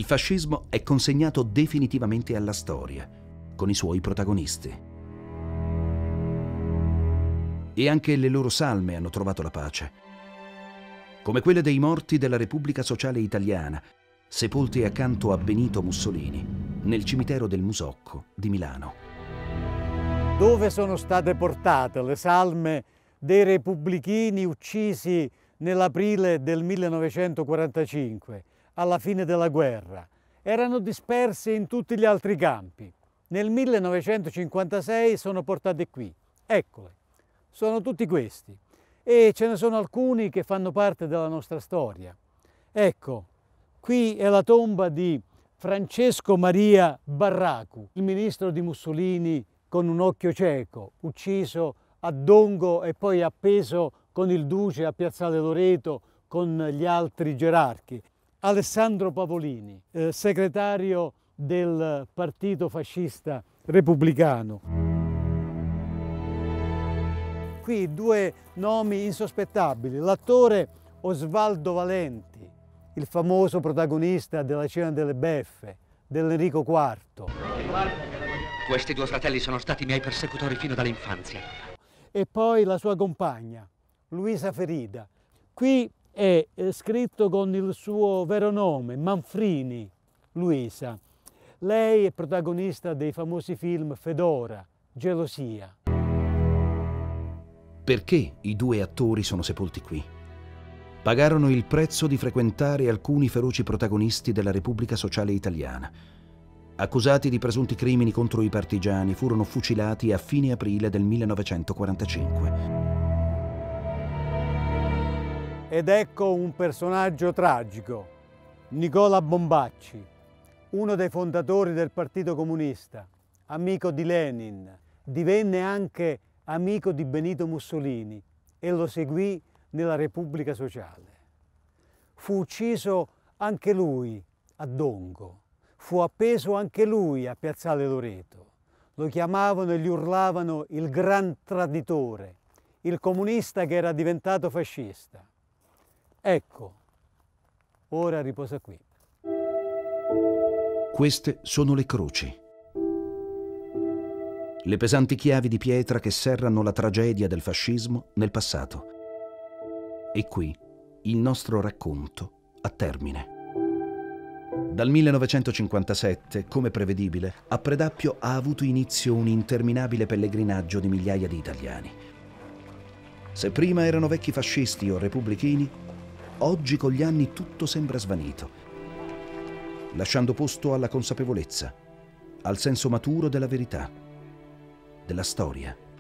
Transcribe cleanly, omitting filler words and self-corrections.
Il fascismo è consegnato definitivamente alla storia, con i suoi protagonisti. E anche le loro salme hanno trovato la pace, come quelle dei morti della Repubblica Sociale Italiana, sepolti accanto a Benito Mussolini, nel cimitero del Musocco di Milano. Dove sono state portate le salme dei repubblichini uccisi nell'aprile del 1945, alla fine della guerra? Erano dispersi in tutti gli altri campi. Nel 1956 sono portate qui. Eccole, sono tutti questi. E ce ne sono alcuni che fanno parte della nostra storia. Ecco, qui è la tomba di Francesco Maria Barracu, il ministro di Mussolini con un occhio cieco, ucciso a Dongo e poi appeso con il duce a Piazzale Loreto con gli altri gerarchi. Alessandro Pavolini, segretario del partito fascista repubblicano. Qui due nomi insospettabili: l'attore Osvaldo Valenti, il famoso protagonista della Cena delle Beffe, dell'Enrico IV. Questi due fratelli sono stati miei persecutori fino dall'infanzia. E poi la sua compagna, Luisa Ferida. Qui è scritto con il suo vero nome, Manfrini Luisa. Lei è protagonista dei famosi film Fedora, Gelosia. Perché i due attori sono sepolti qui? Pagarono il prezzo di frequentare alcuni feroci protagonisti della Repubblica Sociale Italiana. Accusati di presunti crimini contro i partigiani, furono fucilati a fine aprile del 1945. Ed ecco un personaggio tragico, Nicola Bombacci, uno dei fondatori del Partito Comunista, amico di Lenin, divenne anche amico di Benito Mussolini e lo seguì nella Repubblica Sociale. Fu ucciso anche lui a Dongo, fu appeso anche lui a Piazzale Loreto. Lo chiamavano e gli urlavano il gran traditore, il comunista che era diventato fascista. Ecco, ora riposa qui. Queste sono le croci. Le pesanti chiavi di pietra che serrano la tragedia del fascismo nel passato. E qui il nostro racconto a termine. Dal 1957, come prevedibile, a Predappio ha avuto inizio un interminabile pellegrinaggio di migliaia di italiani. Se prima erano vecchi fascisti o repubblichini, oggi con gli anni tutto sembra svanito, lasciando posto alla consapevolezza, al senso maturo della verità, della storia.